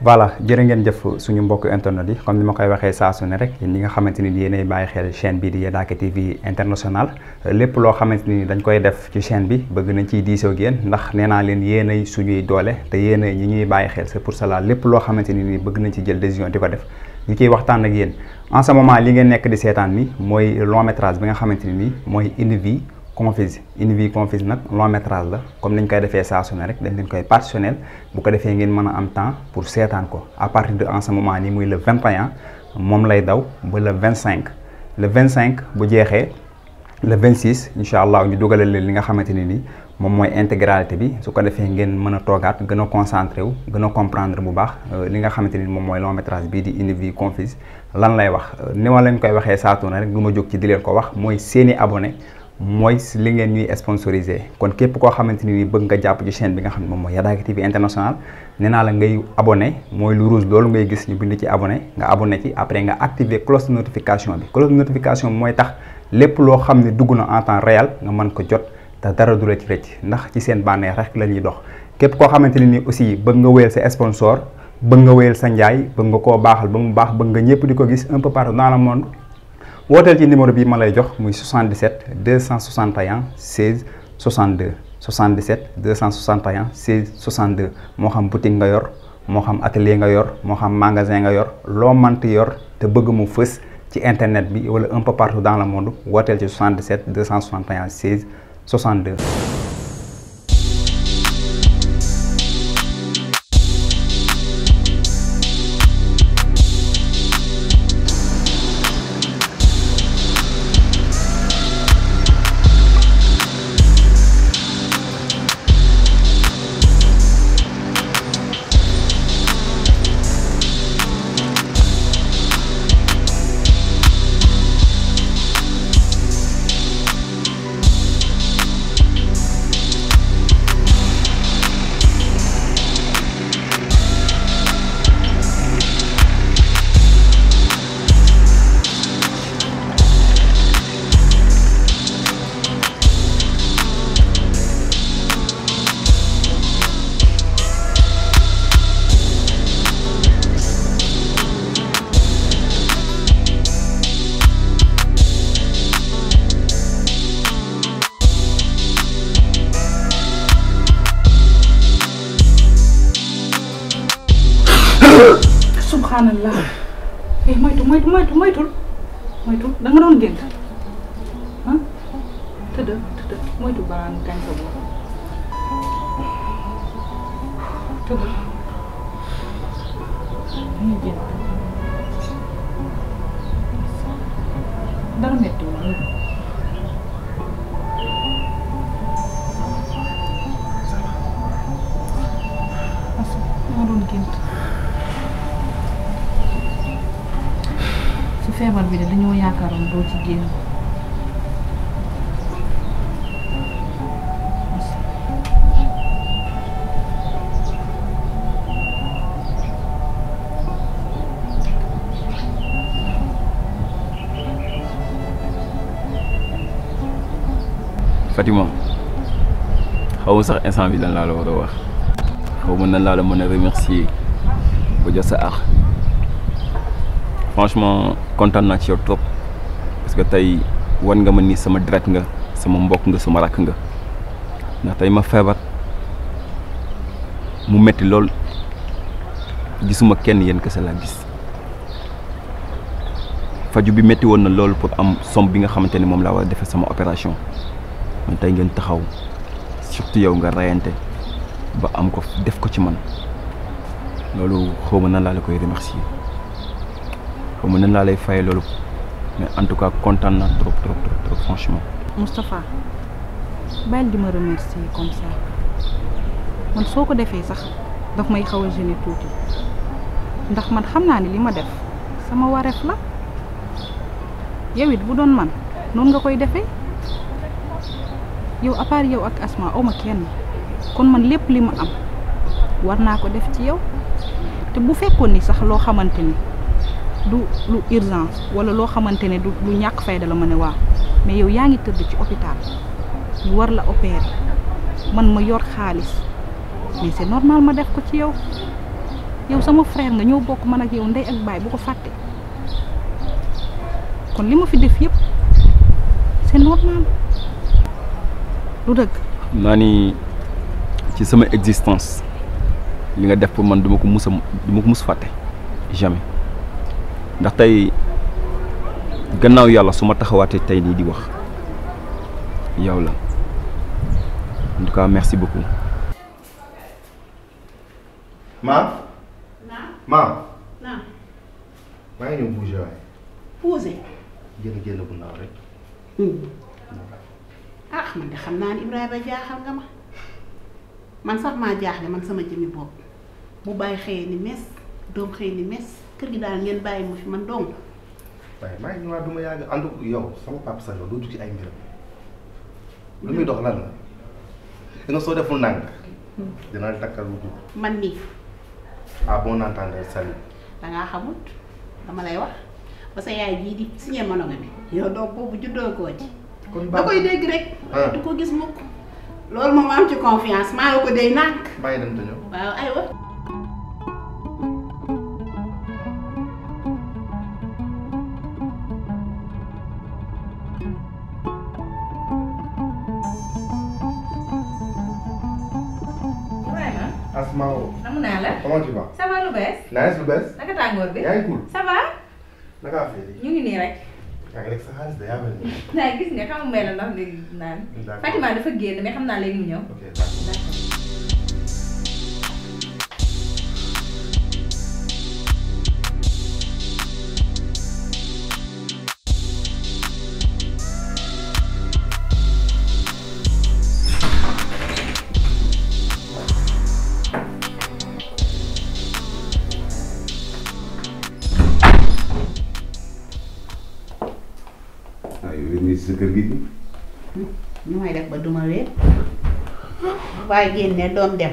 voilà jërë ngeen jëf suñu mbokk internet yi comme ni ma koy waxee saa su ne rek ñi nga xamante ni yéenay bàyyi xel chaîne bi di Yadaaka TV international lépp loo xamante ni dañ koy def ci chaîne bi bëgg nañ ciy diisoo ak yéen ndax nee naa leen yéenay suñuy doole te yéenay ñi ñuy bàyyi xel c'est pour cela lépp loo xamante ni bëgg nañ ci jël décision di ko def ñu ciy waxtaan ak yéen en ce moment li ngeen nekk di seetaan ni mooy long métrage bi nga xamante ni mooy Une vie confise nag long métrage la comme niñ koy defee saa su ne rek dañ leen koy partitionnel bu ko defee ngeen mën a am temps pour seetaan ko à partir de en ce moment nii muy le 21 moom lay daw ba le 25 bu jeexee le 26 incha allah ñu dugalal leen li nga xamante ni nii moom mooy intégralité bi su ko defee ngeen mën a toogaat gën a concentré wu gën a comprendre bu baax li nga xamante ni moom mooy long métrage bii di Une vie confise lan lay wax ni ma leen koy waxee saa su ne rek du ma jóg ci di leen ko wax mooy seeni abonné mooy li ngeen ñuy sponsorisé kon képp koo xamante ni bëgg nga jàpp ci chaîne bi nga xam ne moom mooy Yadaaka TV international nee naa la ngay abonné mooy lu rouge loolu ngay gis ñu bind ci abonné nga abonné ci après nga activer cloche de notification bi cloche de notification bi mooy tax lépp loo xam ne dugg na en temps réel nga mën ko jot te dara du la ci rëcc ndax ci seen bànneex rek la ñuy dox képp koo xamante ne ni aussi bëgg nga wéyal sa sponsor bëgg nga wéyal sa njaay bëgg nga koo baaxal ba mu baax bëgg nga ñëpp di ko gis un peu partout dans le monde wooteel ci numéro bi ma lay jox muy 77 261 16 62 77 261 16 62 moo xam boutique nga yor moo xam atelier nga yor moo xam magasin nga yor loo mënti yor te bëgg mu fës ci internet bi wala un peu partout dans le monde wooteel ci 77 261 16 62. subhanallah moytul da nga doon gént ah tëdd moytu balaa nga kañ sa bopp tëdd dañuy gént dara metti wu danga doon gént feebar bi de dañoo yaakaaroon doo ci génn Fatima xaw ma sax instant bi lan laa la war a wax xaw ma nan laa la mën a remercier ba jot sa àq franchement kontaan naa ci yow trop parce que tey wan nga ma ni sama deret nga sama mbokk nga sama rakk nga ndax tey ma feebar mu metti lool gisuma kenn yéen kese laa gis faju bi metti woon na lool pour am somme bi nga xamante ni moom laa war a defee sama opération man tey ngeen taxaw surtout yow nga rayante ba am ko def ko ci man loolu xaw ma nan laa la koy remercier xaw ma nan laa lay fayee loolu mais en tout cas kontaan naa trop franchement. Moustapha bàyyil di ma remercier comme ça man soo ko defee sax daf may xaw a gêner tuuti ndax man xam naa ni li ma def sama wareef la yow it bu doon man noonu nga koy defee yow à part yow ak Asma awma kenn kon man lépp li ma am war naa ko def ci yow te bu fekkoon ni sax loo xamante ni du lu urgence wala loo xamante ne du lu ñàkk fayda la ma ne waaw mais yow yaa ngi tëdd ci hôpital ñu war la opérer man ma yor xaalis mais c'est normal ma def ko ci yow yow sama frère nga ñoo bokk man ak yow ndey ak baay bu ko fàtte kon li ma fi def yëpp c'est normal lu dëgg. xam naa ni ci sama existence li nga def pour man duma ko mus fàtte jamais ndax tey gannaaw yàlla su ma taxawaatee tey nii di wax yow la en tout cas merci beaucoup. maam. naam. maam. naam. maa ngi ñëw bougé waaye. posé. génn bu ndaw rek. ah man de xam naa ne Ibrahima jaaxal nga ma man sax maa jaaxle man sama jëmmi bopp bu bàyyi xëyee ni mes doom xëyee ni mes kër gi daal ngeen bàyyi ma fi man dong. waaye maa ngi ñëwaat du ma yàgg ànd yow sama papa sax yow doo ci ay mbiram lu muy dox lan la da nga soo deful nàng dina la takkal lu dugg. man nii. ah bon entendeur salut. dangaa xamut dama lay wax ba sa yaay jii di signé monogamie yow doom boobu juddoo koo ci. kon da koy dégg rek. du ko gis mukk loolu moom am ci confiance maa la ko day nànk. bàyyi dem te ñëw. waaw aywa. Asma woo. amu naa la. comment tu vas. ça va lu bees. nice lu bees. naka tàngoor bi. yaa ngi cool. ça va. naka affaire yi. ñu ngi nii rek. yaa ngi lekk sa xaalis de yaa mel ni. naa gis nga xam nga ndox léegi naan. D'accord. Fatima dafa génn mais xam naa léegi mu ñëw. ok d'accord. sa kër gi. nu may def ba duma wéet waaye génne doom dem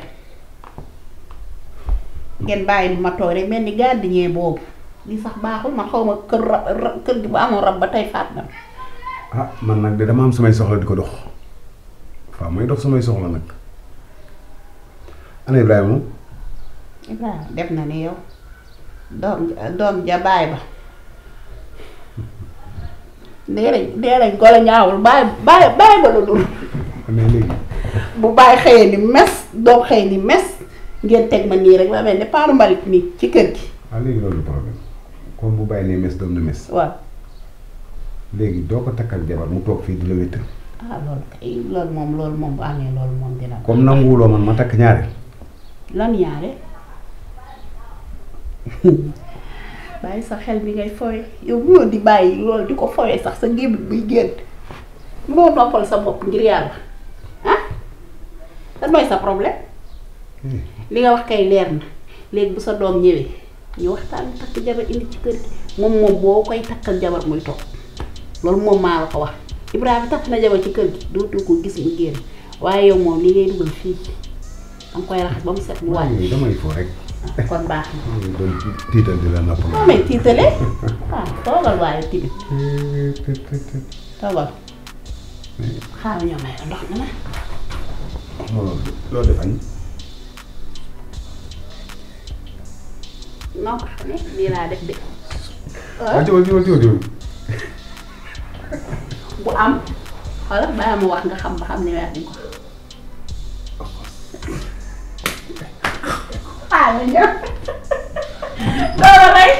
ngeen bàyyi ma toog rek mel ni gardien boobu li sax baaxul man xaw ma kër gi bu amoon rab ba tey faat na. ah man nag de dama am samay soxla di ko dox waaw may dox samay soxla nag ana Ibrahima. Ibrahima def na ni yow doom ja baay ba dee lañ ko la ñaawul baay ba la dul mais léegi. bu baay xëyee ni mes doom xëy ni mes ngeen teg ma nii rek ba mel ni paanu mbalit nii ci kër gi. waaw léegi loolu du problème comme bu bàyyi ne mes doom na mes. waaw. léegi doo ko takkal jabar mu toog fii di la wéttal. ah loolu kay loolu moom bu amee loolu moom dina. comme nanguwuloo man ma takk ñaareel. lan ñaare bàyyi sa xel bi ngay fowe yow mënoo di bàyyi loolu di ko fowe sax sa gémmiñ buy génn mënoo noppal sa bopp ngir yàlla ah lan mooy sa problème li nga wax kay leer na léegi bu sa doom ñëwee ñu waxtaan takk jabar indi ci kër gi moom boo koy takkal jabar muy toog loolu moom maa la ko wax Ibrahima takk na jabar ci kër gi dootu ko gis mu génn waaye yow moom li ngay dugal fii danga koy raxas ba mu set mu wàññi. damay foo rek. kon baax na. doon tiital di la napp. moo may tiitale waaw toogal waaye timit toogal xaaral ñoo may ndox mi nag. loolu def añ. non ne lii laa def de. waaw jiwal. bu am xoolal bàyyi ma wax nga xam ba xam ne weer nañ ko. xaaral ñëw loolu rek.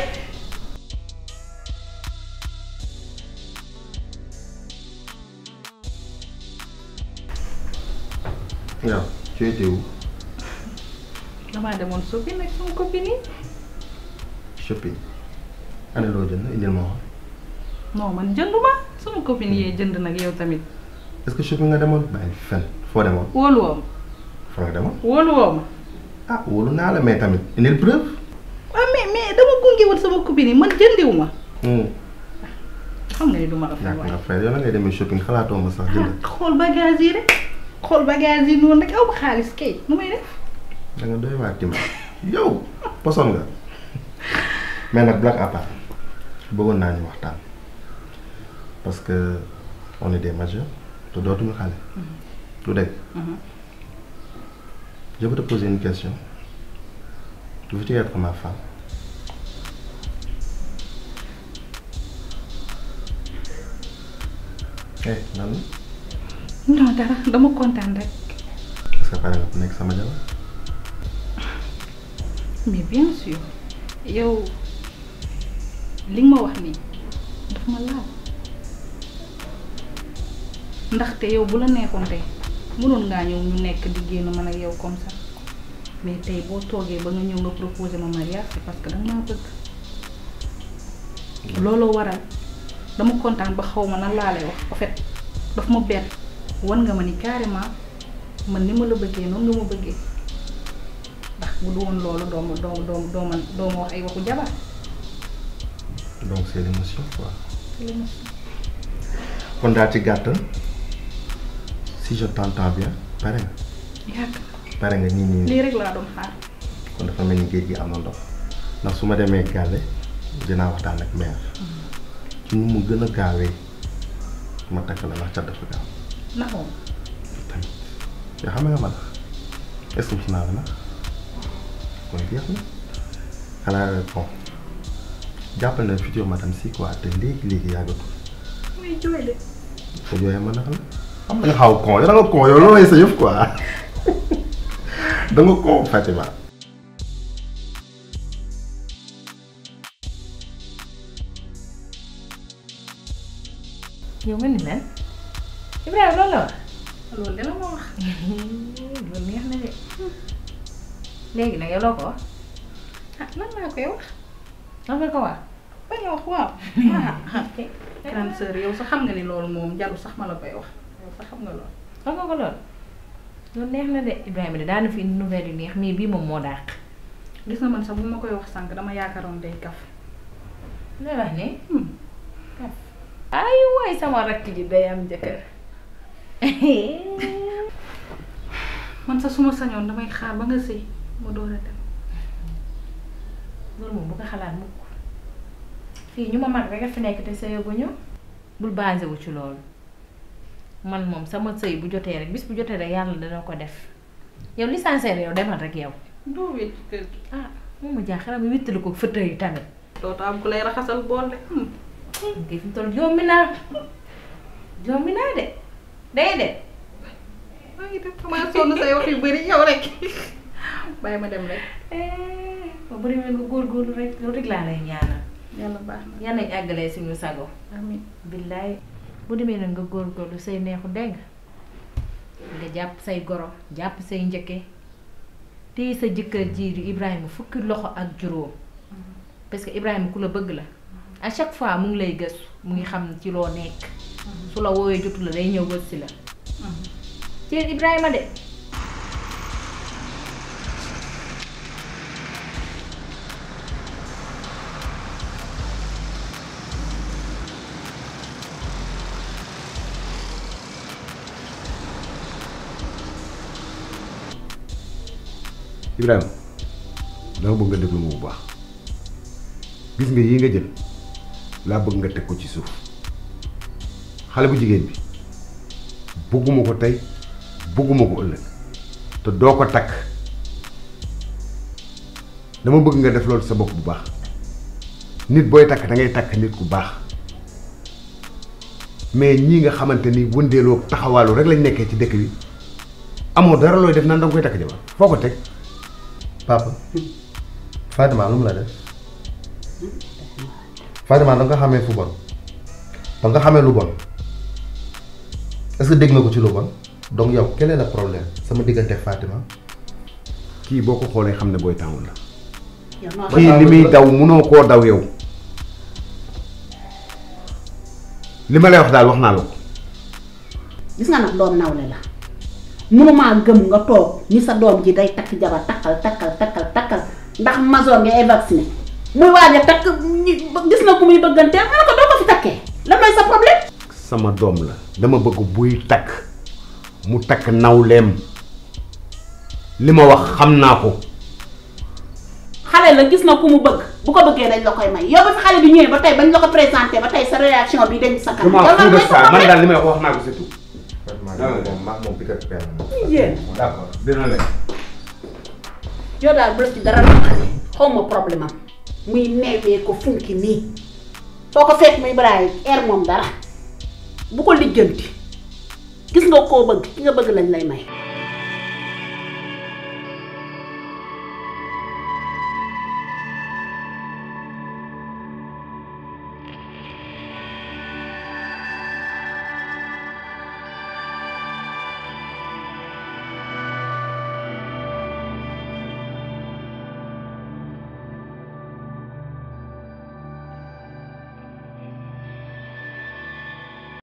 yow tu étais où? damaa demoon shopping nag sama copine yi. shopping. ana loo jënd indil ma wax. non man jënduma sama copine yee jënd nag yow tamit. est-ce que shopping nga demoon. bàyyi fen foo demoon. wóolu woo ma. foo nga demoon. wóolu woo ma. ah wóolu naa la mais tamit indil preuve. waaw mais dama gunge wut sama copine yi man jëndiwu ma. xam nga ni du ma la fa ñàkk waay. nga fay yow na ngay demee shopping xalaatoo ma sax jënd. xool bagage yi rek xool bagage yi noonu rek aw ma xaalis kay nu may def. da nga doy waa Tima yow poson nga mais nag blague à part bëggoon naa ñu waxtaan parce que on est des majeurs te dootuñu xale. lu dégg. Je veux te poser une question Veux-tu être ma femme? Lan la? non dara dama kontaan rek. Est-ce que pare nga ku nekk sama jabar? mais bien sûr yow li nga ma wax nii daf ma laal ndaxte yow bu la neexoon tey mënoon ngaa ñëw ñu nekk di génn man ak yow comme ça mais tey boo toogee ba nga ñëw nga proposer ma mariage c'est parce que danga maa bëgg looloo waral dama kontaan ba xaw ma nan laa lay wax en fait daf ma bett wan nga ma ni carrément man ni ma la bëggee noonu nga ma bëggee ndax bu du woon loolu doo ma wax ay waxu jabar. Donc c'est l'émotion quoi. c'est l'émotion. kon daal ci gàttal si je t'entends bien pare nga. yàgg pare nga nii. lii rek laa doon xaar. kon dafa mel ni géej gi am na ndox ndax su ma demee gàlle dinaa waxtaan ak mère ci nu mu gën a gaawee ma takk la ndax cat dafa gaaw. naxoon. tamit yoo xam nga ma la est-ce que gis naa la nag kon jeex na xanaa bon jàppal na futur madame si quoi te léegi yàggatul. muy jooy de. sa jooyee ma naka la xam nga xaw kon yow da nga kon yow looloo sa yëf quoi da nga kon Fatima. yow nga ni mel Ibrahima loolu la wax. loolu dina ma wax. loolu neex na de léegi nag yow loo ko wax. ah lan laa koy wax. lan nga ko wax. bañ a wax waaw. grande sœur yow sax xam nga ni loolu moom jarul sax ma la koy wax yow sax xam nga loolu. xam nga ko loolu. loolu neex na de Ibrahima de daana fi indi nouvelle yu neex mais bii moom moo dàq. gis na man sax bu ma koy wax sànq dama yaakaaroon day kaf. lay wax ne. kaf. ay waay sama rakk ji day am jëkkër. man sax su ma sañoon damay xaar ba nga sëy ma door a dem. loolu moom bu ko xalaat mukk fii ñu ma mag rek a fi nekk te sëyaguñu bul basé wu ci loolu man moom sama sëy bu jotee rek bis bu jotee rek yàlla dana ko def yow licencié yow demal rek yow. doo wéet ci kër gi. ah moom ma jaaxal mi wittali ko fëtër yi tamit. dootoo am ku lay raxasal bool de. ngay fi mu toll jombi naa de day de. maa ngi def comment sonn say wax yu bëri yow rek bàyyi ma dem rek. ba bëri nga góorgóorlu rek loolu rek laa lay ñaanal. yàlla baax na. yal nañ àggalee suñu sago. amiin. billaay bu demee nag nga góorgóorlu say neexu dégg nga jàpp say goro jàpp say njëkke téye sa jëkkër ji di Ibrahima fukki loxo ak juróom parce que Ibrahima ku la bëgg la à chaque fois mu ngi lay gëstu mu ngi xam ci loo nekk su la woowee jotu la day ñëw wër si la ci Ibrahima de. Ibrahima dama bëgg nga déglu ma bu baax gis nga yii nga jël laa bëgg nga teg ko ci suuf xale bu jigéen bi bëgguma ko tey bëgguma ko ëllëg te doo ko takk dama bëgg nga def loolu sa bopp bu baax nit booy takk da ngay takk nit ku baax mais ñii nga xamante ni wëndeeloo taxawaalu rek lañ nekkee ci dëkk bi amoo dara looy def naan danga koy takk jabar foo ko teg. Papa Fatima lu mu la def Fatima da nga xamee fu bon da nga xamee lu bon est-ce que dégg nga ko ci lu bon donc yow quel est le problème sama diggante Fatima. kii boo ko xoolee xam ne booy tàngoor la. yow noo kii li muy daw munoo koo daw yow li ma lay wax daal wax naa la ko. gis nga nag doom nawle la mënumaa gëm nga toog ni sa doom ji day takk jabar takkal ndax mason nga ay vacciné muy waaj a takk gis na ku muy bëgganteel nga ne ko doo ko fi takkee lan mooy sa problème. sama doom la dama bëgg buy takk mu takk nawleem li ma wax xam naa ko. xale la gis na ku mu bëgg bu ko bëggee dañ la koy may yow ba fi xale bi ñëwee ba tey bañ la ko présenté ba tey sa réaction bi dañ sa kanam. yow lan mooy sa man problème daal li may wax naa ko c'est tout. moom bi kat père yéen d'accord dina leen. yow daal bu la ci dara naqari xaw ma problème am muy neewee ko funki nii soo ko fekk muy baraay air moom dara bu ko lijjanti gis nga koo bëgg ki nga bëgg lañ lay may